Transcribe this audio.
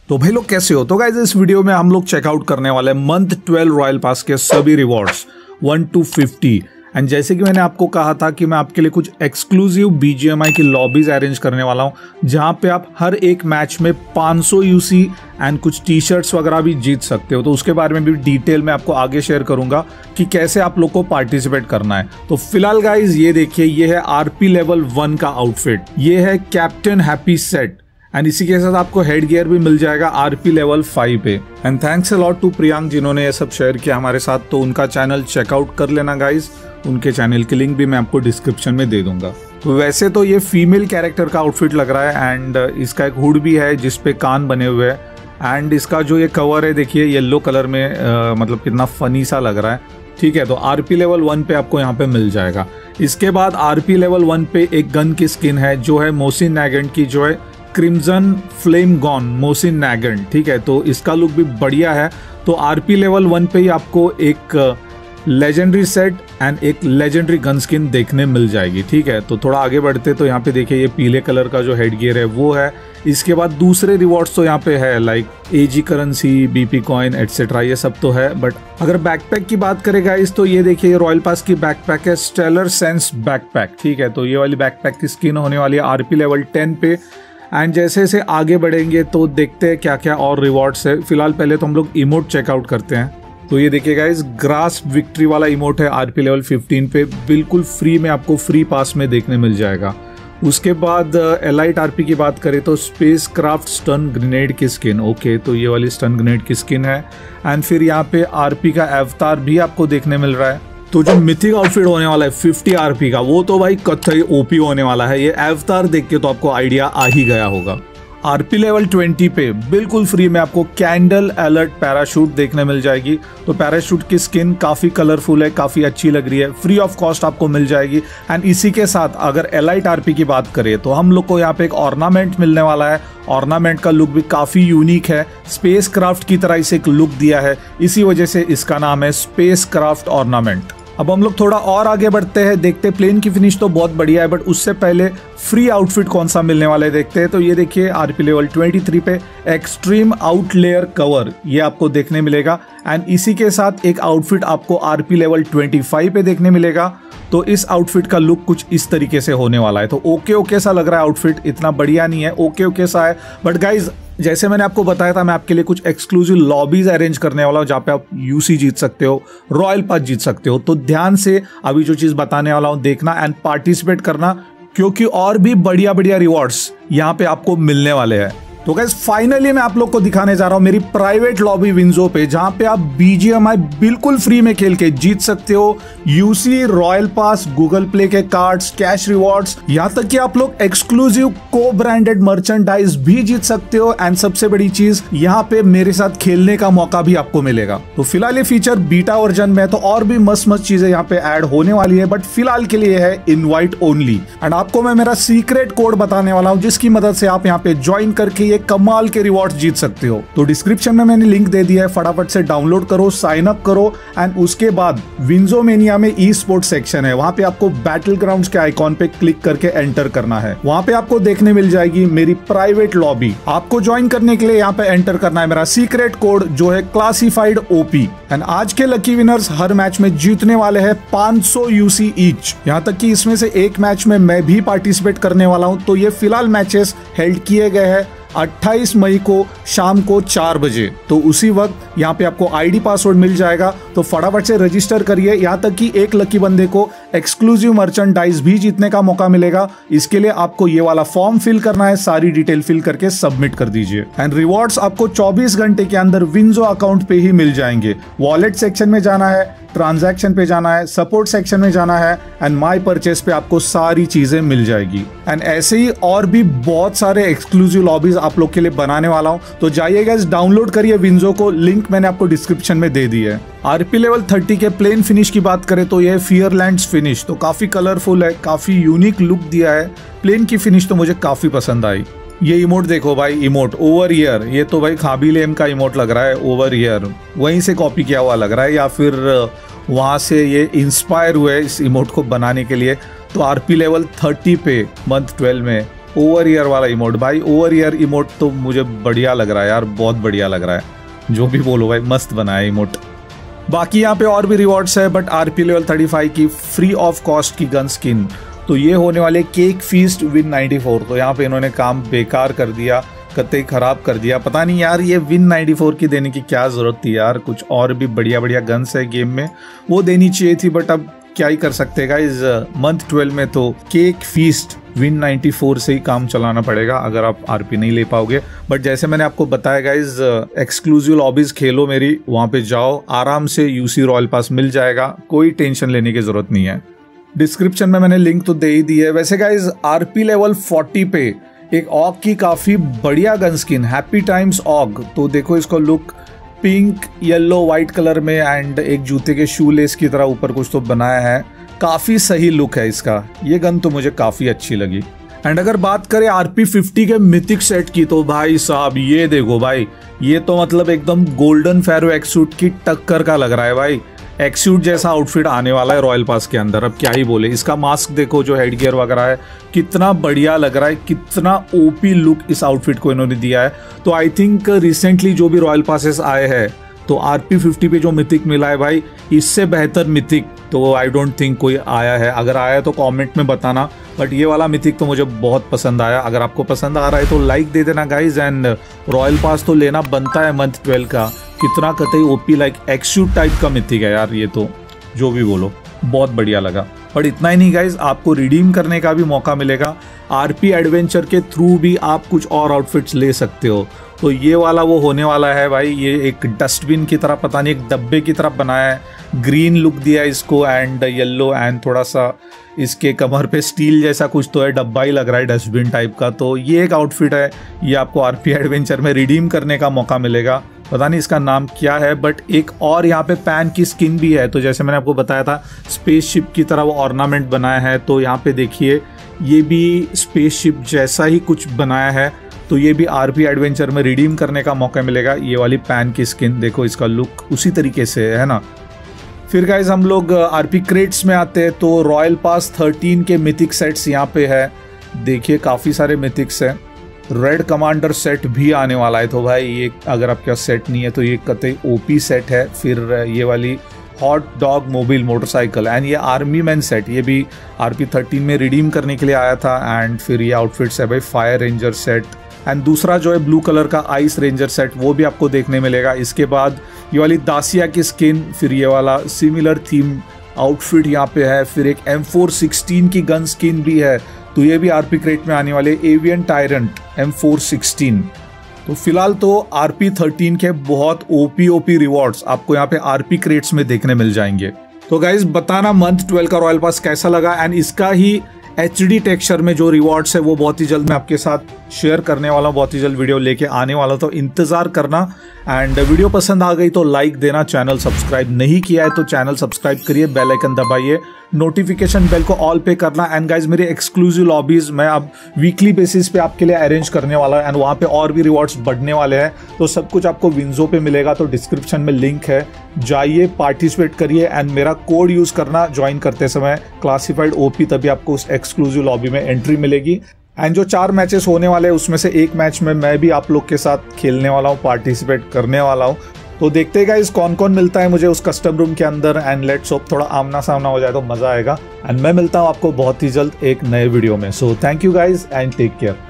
तो भाई लोग कैसे हो। तो गाइस इस वीडियो में हम लोग चेकआउट करने वाले हैं मंथ 12 रॉयल पास के सभी रिवॉर्ड्स 1 to 50। एंड जैसे कि मैंने आपको कहा था कि मैं आपके लिए कुछ एक्सक्लूसिव BGMI की लॉबीज अरेंज करने वाला हूं जहां पे आप हर एक मैच में 500 UC एंड कुछ टी शर्ट्स वगैरह भी जीत सकते हो। तो उसके बारे में भी डिटेल में आपको आगे शेयर करूंगा कि कैसे आप लोग को पार्टिसिपेट करना है। तो फिलहाल गाइज ये देखिए, ये है RP लेवल 1 का आउटफिट, ये है कैप्टन हैप्पी सेट एंड इसी के साथ आपको हेड गियर भी मिल जाएगा RP लेवल 5 पे। And thanks a lot to Priyank जिन्होंने ये सब शेयर किया हमारे साथ। तो उनका चैनल चेकआउट कर लेना गाइज, उनके चैनल की लिंक भी मैं आपको डिस्क्रिप्शन में दे दूंगा। तो वैसे तो ये फीमेल कैरेक्टर का आउटफिट लग रहा है एंड इसका एक हुड भी है जिसपे कान बने हुए हैं एंड इसका जो ये कवर है देखिए येलो कलर में मतलब कितना फनी सा लग रहा है। ठीक है, तो RP लेवल 1 पे आपको यहाँ पे मिल जाएगा। इसके बाद RP लेवल 1 पे एक गन की स्किन है जो है मोहसिन नैगेंट की, जो है क्रिम्जन फ्लेम गॉन मोहसिन नैगेंट। ठीक है, तो इसका लुक भी बढ़िया है। तो RP लेवल 1 पे ही आपको एक लेजेंडरी सेट एंड एक लेजेंडरी गन स्किन देखने मिल जाएगी। ठीक है, तो थोड़ा आगे बढ़ते तो यहाँ पे देखिए ये पीले कलर का जो हेड गियर है वो है। इसके बाद दूसरे रिवॉर्ड्स तो यहाँ पे है like AG currency, BP coin etcetera, ये सब तो है। बट अगर बैकपैक की बात करें गाइस तो ये देखिए रॉयल पास की बैकपैक है स्टेलर सेंस बैकपैक। ठीक है, तो ये वाली बैकपैक की स्किन होने वाली है RP लेवल 10 पे। एंड जैसे जैसे आगे बढ़ेंगे तो देखते हैं क्या क्या और रिवॉर्ड्स है। फिलहाल पहले तो हम लोग इमोट चेकआउट करते हैं। तो ये देखिए गाइस ग्रास विक्ट्री वाला इमोट है RP लेवल 15 पे, बिल्कुल फ्री में आपको फ्री पास में देखने मिल जाएगा। उसके बाद एलाइट RP की बात करें तो स्पेस क्राफ्ट स्टन ग्रेनेड की स्किन। ओके, तो ये वाली स्टन ग्रेनेड की स्किन है। एंड फिर यहाँ पे RP का अवतार भी आपको देखने मिल रहा है। तो जो मिथिक आउटफिट होने वाला है 50 RP का, वो तो भाई कत्थई OP होने वाला है। ये अवतार देख के तो आपको आइडिया आ ही गया होगा। RP लेवल 20 पे बिल्कुल फ्री में आपको कैंडल अलर्ट पैराशूट देखने मिल जाएगी। तो पैराशूट की स्किन काफ़ी कलरफुल है, काफ़ी अच्छी लग रही है, फ्री ऑफ कॉस्ट आपको मिल जाएगी। एंड इसी के साथ अगर एलाइट RP की बात करें तो हम लोग को यहाँ पे एक ऑर्नामेंट मिलने वाला है। ऑर्नामेंट का लुक भी काफ़ी यूनिक है, स्पेस क्राफ्ट की तरह इसे एक लुक दिया है, इसी वजह से इसका नाम है स्पेस क्राफ्ट ऑर्नामेंट। अब हम लोग थोड़ा और आगे बढ़ते हैं, देखते हैं प्लेन की फिनिश तो बहुत बढ़िया है बट उससे पहले फ्री आउटफिट कौन सा मिलने वाला है देखते हैं। तो ये देखिए RP लेवल 23 पे एक्सट्रीम आउटलेयर कवर ये आपको देखने मिलेगा। एंड इसी के साथ एक आउटफिट आपको RP लेवल 25 पे देखने मिलेगा। तो इस आउटफिट का लुक कुछ इस तरीके से होने वाला है। तो ओके सा लग रहा है आउटफिट, इतना बढ़िया नहीं है, ओके सा है। बट गाइज जैसे मैंने आपको बताया था मैं आपके लिए कुछ एक्सक्लूसिव लॉबीज अरेंज करने वाला हूँ जहाँ पे आप UC जीत सकते हो, रॉयल पास जीत सकते हो। तो ध्यान से अभी जो चीज बताने वाला हूँ देखना एंड पार्टिसिपेट करना, क्योंकि और भी बढ़िया रिवॉर्ड्स यहाँ पे आपको मिलने वाले हैं। तो गाइस फाइनली मैं आप लोग को दिखाने जा रहा हूं मेरी प्राइवेट लॉबी विंजो पे, जहां पे आप BGMI बिल्कुल फ्री में खेल के जीत सकते हो UC, royal pass, Google play के कार्ड्स, कैश रिवॉर्ड्स, यहां तक कि आप लोग एक्सक्लूसिव को ब्रांडेड मर्चेंडाइज भी जीत सकते हो। एंड सबसे बड़ी चीज यहां पे मेरे साथ खेलने का मौका भी आपको मिलेगा। तो फिलहाल ये फीचर बीटा वर्जन में, तो और भी मस्त चीजें यहाँ पे ऐड होने वाली है बट फिलहाल के लिए है इनवाइट ओनली। एंड आपको मैं मेरा सीक्रेट कोड बताने वाला हूँ जिसकी मदद से आप यहाँ पे ज्वाइन करके कमाल के रिवॉर्ड्स जीत सकते हो। तो डिस्क्रिप्शन में मैंने लिंक दे दिया है, फटाफट से डाउनलोड करो, साइन अप करो। एंड उसके बाद विंजोमेनिया में ई स्पोर्ट्स सेक्शन है, वहां पे आपको बैटल ग्राउंड्स के आइकॉन पे क्लिक करके एंटर करना है। वहां पे आपको देखने मिल जाएगी मेरी प्राइवेट लॉबी। आपको ज्वाइन करने के लिए यहाँ पे एंटर करना है मेरा सीक्रेट कोड जो है क्लासिफाइड OP। एंड आज के लकी विनर्स हर मैच में जीतने वाले हैं 500 UC ईच। यहाँ तक कि इसमें से एक मैच में मैं भी पार्टिसिपेट करने वाला हूँ। तो ये फिलहाल मैचेस हेल्ड किए गए हैं 28 मई को शाम को 4 बजे। तो उसी वक्त यहाँ पे आपको ID पासवर्ड मिल जाएगा, तो फटाफट से रजिस्टर करिए। यहाँ तक कि एक लकी बंदे को एक्सक्लूसिव मर्चेंडाइज भी जीतने का मौका मिलेगा। इसके लिए आपको ये वाला फॉर्म फिल करना है, सारी डिटेल फिल करके सबमिट कर दीजिए। एंड रिवॉर्ड्स आपको 24 घंटे के अंदर विंजो अकाउंट पे ही मिल जाएंगे। वॉलेट सेक्शन में जाना है, ट्रांजैक्शन पे जाना है, सपोर्ट सेक्शन में जाना है एंड माई परचेस पे आपको सारी चीजें मिल जाएगी। एंड ऐसे ही और भी बहुत सारे एक्सक्लूसिव लॉबीज आप लोग के लिए बनाने वाला हूं। तो जाइएगा, डाउनलोड करिए विंजो को, लिंक मैंने आपको डिस्क्रिप्शन में दे दी है। RP लेवल 30 के प्लेन फिनिश की बात करें तो यह फियरलैंड्स फिनिश, तो काफी कलरफुल है, काफी यूनिक लुक दिया है। प्लेन की फिनिश तो मुझे काफी पसंद आई। ये इमोट देखो भाई, इमोट ओवर ईयर, ये तो भाई खाबीलेम का इमोट लग रहा है, ओवर ईयर वहीं से कॉपी किया हुआ लग रहा है या फिर वहां से ये इंस्पायर हुए इस इमोट को बनाने के लिए। तो RP लेवल 30 पे मंथ 12 में ओवर ईयर वाला इमोट भाई, ओवर ईयर इमोट तो मुझे बढ़िया लग रहा है यार, बहुत बढ़िया लग रहा है। जो भी बोलो भाई, मस्त बना है इमोट। बाकी यहाँ पे और भी रिवॉर्ड्स है, बट आरपी लेवल 35 की फ्री ऑफ कॉस्ट की गन स्किन, तो ये होने वाले केक फीस्ट विन 94। तो यहाँ पे इन्होंने काम बेकार कर दिया, कतई खराब कर दिया। पता नहीं यार, ये विन 94 की देने की क्या जरूरत थी यार, कुछ और भी बढ़िया बढ़िया गन्स है गेम में, वो देनी चाहिए थी। बट अब क्या ही कर सकते हैं गाइस, मंथ 12 में तो केक फीस्ट विन 94 से ही काम चलाना पड़ेगा अगर आप आरपी नहीं ले पाओगे। बट जैसे मैंने आपको बताया गाइस, एक्सक्लूसिव लॉबीज खेलो मेरी, वहां पे जाओ, आराम से यूसी रॉयल पास मिल जाएगा, कोई टेंशन लेने की जरूरत नहीं है। डिस्क्रिप्शन में मैंने लिंक तो दे ही दी है। वैसे गाइस, आरपी लेवल 40 पे एक ऑग की काफी बढ़िया gun skin, happy times AUG, तो देखो इसको look pink yellow white colour में एंड एक जूते के शू लेस की तरह ऊपर कुछ तो बनाया है, काफी सही लुक है इसका। ये गन तो मुझे काफी अच्छी लगी। एंड अगर बात करें आरपी 50 के मिथिक सेट की, तो भाई साहब ये देखो भाई, ये तो मतलब एकदम गोल्डन फेरो एक्सूट की टक्कर का लग रहा है भाई। एक्सूट जैसा आउटफिट आने वाला है रॉयल पास के अंदर, अब क्या ही बोले। इसका मास्क देखो, जो हेड गियर वगैरह है, कितना बढ़िया लग रहा है, कितना ओपी लुक इस आउटफिट को इन्होंने दिया है। तो आई थिंक रिसेंटली जो भी रॉयल पासेस आए हैं, तो आरपी 50 पे जो मिथिक मिला है भाई, इससे बेहतर मिथिक तो आई डोंट थिंक कोई आया है। अगर आया तो कमेंट में बताना, बट ये वाला मिथिक तो मुझे बहुत पसंद आया। अगर आपको पसंद आ रहा है तो लाइक दे देना गाइज। एंड रॉयल पास तो लेना बनता है मंथ 12 का। कितना कतई ओपी लाइक एक्सूट टाइप का मिथिक है यार ये तो, जो भी बोलो, बहुत बढ़िया लगा। और इतना ही नहीं गाइज, आपको रिडीम करने का भी मौका मिलेगा। आरपी एडवेंचर के थ्रू भी आप कुछ और आउटफिट्स ले सकते हो। तो ये वाला वो होने वाला है भाई, ये एक डस्टबिन की तरह, पता नहीं एक डब्बे की तरह बनाया है, ग्रीन लुक दिया है इसको एंड येलो, एंड थोड़ा सा इसके कमर पे स्टील जैसा कुछ तो है, डब्बा ही लग रहा है डस्टबिन टाइप का। तो ये एक आउटफिट है, ये आपको आरपी एडवेंचर में रिडीम करने का मौका मिलेगा। पता नहीं इसका नाम क्या है, बट एक और यहाँ पे पैन की स्किन भी है। तो जैसे मैंने आपको बताया था, स्पेसशिप की तरह वो ऑर्नामेंट बनाया है, तो यहाँ पे देखिए ये भी स्पेसशिप जैसा ही कुछ बनाया है। तो ये भी आरपी एडवेंचर में रिडीम करने का मौका मिलेगा। ये वाली पैन की स्किन देखो, इसका लुक उसी तरीके से है ना। फिर गाइज हम लोग आरपी क्रेट्स में आते हैं, तो रॉयल पास 13 के मिथिक सेट्स यहाँ पे है। देखिए काफ़ी सारे मिथिक्स हैं। रेड कमांडर सेट भी आने वाला है, तो भाई ये अगर आपके पास सेट नहीं है तो ये कतई ओपी सेट है। फिर ये वाली hot dog mobile motorcycle and ये आर्मी मैन सेट, ये भी आरपी 13 में रिडीम करने के लिए आया था। एंड फिर ये आउटफिट्स है भाई, फायर रेंजर सेट, एंड दूसरा जो है ब्लू कलर का आइस रेंजर सेट, वो भी आपको देखने मिलेगा। इसके बाद ये वाली दासिया की स्किन, फिर ये वाला सिमिलर थीम आउटफिट यहाँ पे है। फिर एक M416 की गन स्किन भी है, तो ये भी आरपी क्रेट में आने वाले। Avian tyrant M416। तो फिलहाल तो आरपी 13 के बहुत ओपी रिवॉर्ड्स आपको यहाँ पे आरपी क्रेट्स में देखने मिल जाएंगे। तो गाइज बताना मंथ 12 का रॉयल पास कैसा लगा, एंड इसका ही HD टेक्सचर में जो रिवॉर्ड्स है वो बहुत ही जल्द मैं आपके साथ शेयर करने वाला हूँ, बहुत ही जल्द वीडियो लेके आने वाला, तो इंतजार करना। एंड वीडियो पसंद आ गई तो लाइक देना, चैनल सब्सक्राइब नहीं किया है तो चैनल सब्सक्राइब करिए, बेल आइकन दबाइए, नोटिफिकेशन बेल को ऑल पे करना। एंड गाइज मेरे एक्सक्लूसिव लॉबीज मैं अब वीकली बेसिस पे आपके लिए अरेंज करने वाला हूँ, एंड वहाँ पे और भी रिवॉर्ड्स बढ़ने वाले हैं। तो सब कुछ आपको विंजो पे मिलेगा, तो डिस्क्रिप्शन में लिंक है, जाइए पार्टिसिपेट करिए एंड मेरा कोड यूज करना ज्वाइन करते समय, क्लासिफाइड ओपी, तभी आपको उस एक्सक्लूसिव लॉबी में एंट्री मिलेगी। एंड जो 4 मैचेस होने वाले हैं उसमें से एक मैच में मैं भी आप लोग के साथ खेलने वाला हूँ, पार्टिसिपेट करने वाला हूँ। तो देखते हैं गाइस कौन कौन मिलता है मुझे उस कस्टम रूम के अंदर, एंड लेट्स होप थोड़ा आमना सामना हो जाए तो मजा आएगा। एंड मैं मिलता हूँ आपको बहुत ही जल्द एक नए वीडियो में। So thank you guys and take care.